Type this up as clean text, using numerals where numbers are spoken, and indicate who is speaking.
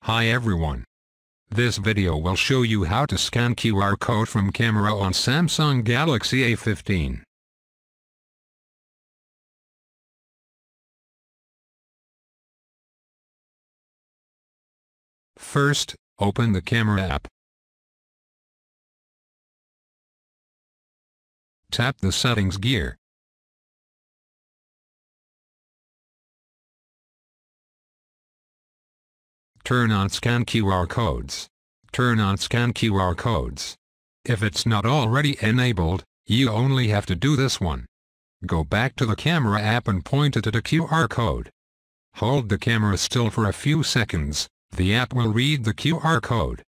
Speaker 1: Hi everyone. This video will show you how to scan QR code from camera on Samsung Galaxy A15. First, open the camera app. Tap the settings gear. Turn on Scan QR Codes. Turn on Scan QR Codes. If it's not already enabled, you only have to do this one. Go back to the camera app and point it at a QR code. Hold the camera still for a few seconds, the app will read the QR code.